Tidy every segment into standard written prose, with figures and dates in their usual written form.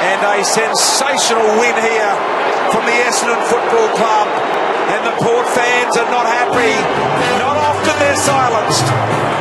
And a sensational win here from the Essendon Football Club. And the Port fans are not happy. Not often they're silenced.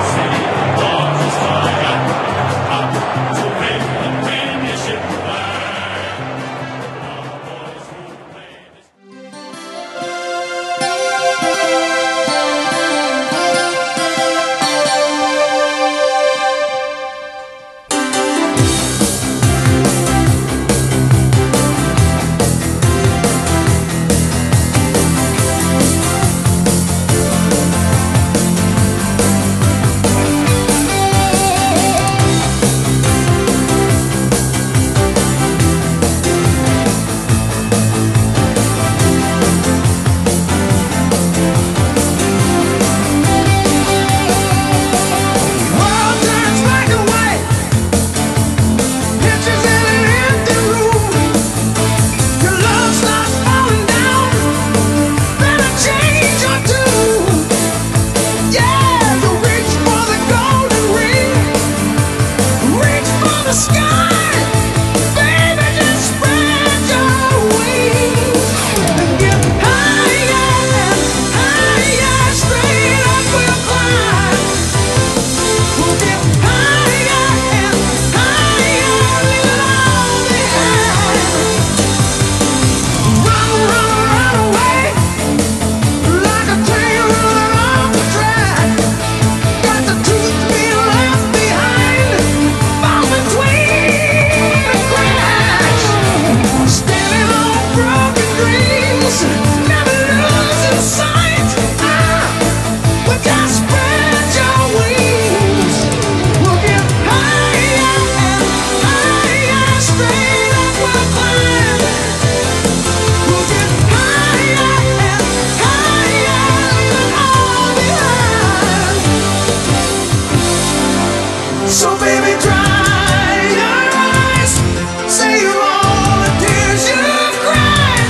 So baby, dry your eyes, say all the tears you've cried.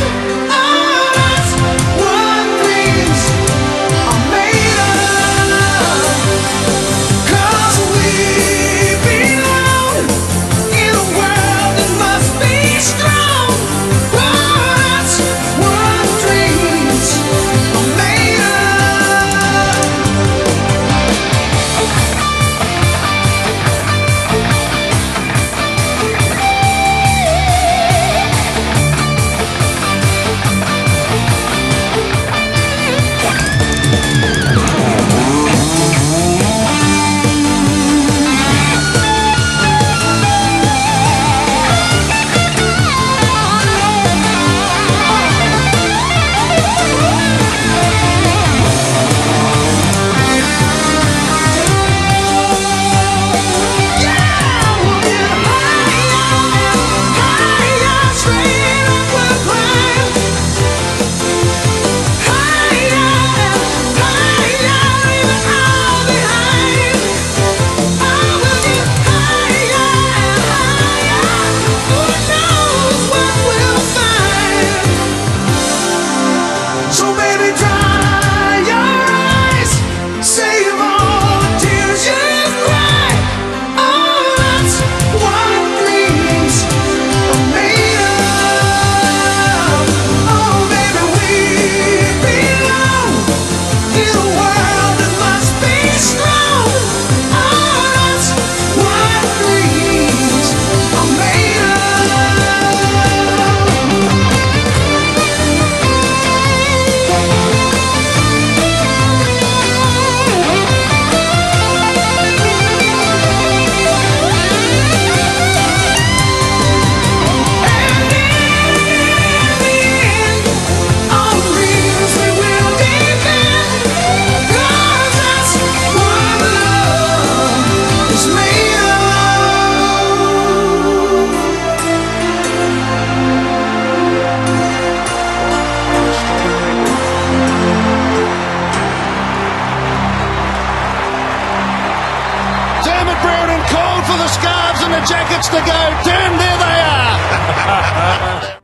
Oh, that's what dreams are made of. 'Cause we belong in a world that must be strong. Oh, that's what dreams are made of. For the scarves and the jackets to go. Turn, there they are.